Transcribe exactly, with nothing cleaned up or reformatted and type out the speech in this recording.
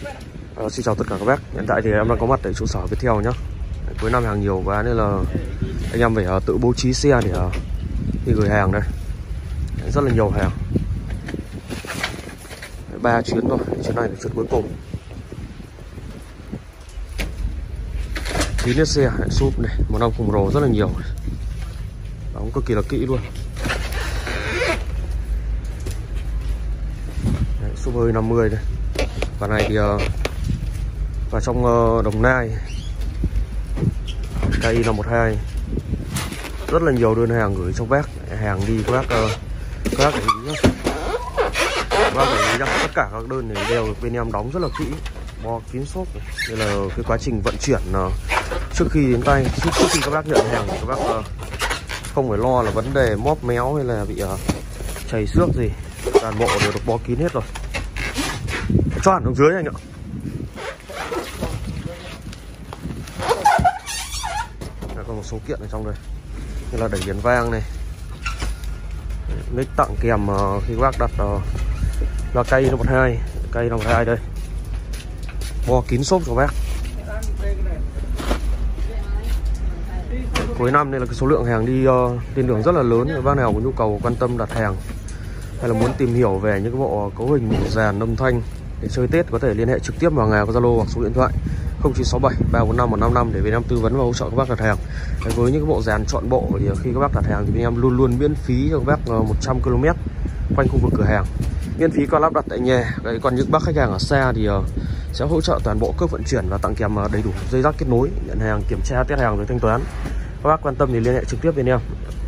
Uh, xin chào tất cả các bác. Hiện tại thì em đang có mặt tại trụ sở Viettel nhá. Cuối năm hàng nhiều quá nên là anh em phải uh, tự bố trí xe để uh, đi gửi hàng đây. Rất là nhiều hàng. Ba chuyến thôi, chuyến này là chuyến cuối cùng. Chín chiếc xe súp này, màu năm khủng rồ rất là nhiều. Đóng cực kỳ là kỹ luôn. Súp hơi năm mươi đây. Và này thì uh, và trong uh, Đồng Nai K I năm một hai rất là nhiều đơn hàng gửi trong bác. Hàng đi các bác uh, các bác để ý nhá. Các bác để ý nhá, tất cả các đơn này đều được bên em đóng rất là kỹ, bo kín xốp. Đây là cái quá trình vận chuyển uh, trước khi đến tay, trước, trước khi các bác nhận hàng thì các bác uh, không phải lo là vấn đề móp méo hay là bị uh, chảy xước gì. Toàn bộ đều được bo kín hết rồi. Cho hẳn xuống dưới anh ạ. Đã có một số kiện ở trong đây, như là đẩy viền vang này, nick tặng kèm uh, khi các bác đặt uh, là K I năm một hai, K I năm một hai đây, bo kín xốp cho bác. Cuối năm nên là cái số lượng hàng đi uh, trên đường rất là lớn. Nếu bác nào có nhu cầu quan tâm đặt hàng hay là muốn tìm hiểu về những cái bộ cấu hình bộ dàn âm thanh để chơi Tết, có thể liên hệ trực tiếp vào ngày có Zalo hoặc số điện thoại không chín sáu bảy ba bốn năm một năm năm để bên em tư vấn và hỗ trợ các bác đặt hàng. Với những cái bộ dàn chọn bộ thì khi các bác đặt hàng thì bên em luôn luôn miễn phí cho các bác một trăm ki lô mét quanh khu vực cửa hàng, miễn phí có lắp đặt tại nhà. Còn những bác khách hàng ở xa thì sẽ hỗ trợ toàn bộ cước vận chuyển và tặng kèm đầy đủ dây rác kết nối, nhận hàng, kiểm tra, test hàng rồi thanh toán. Các bác quan tâm thì liên hệ trực tiếp bên em.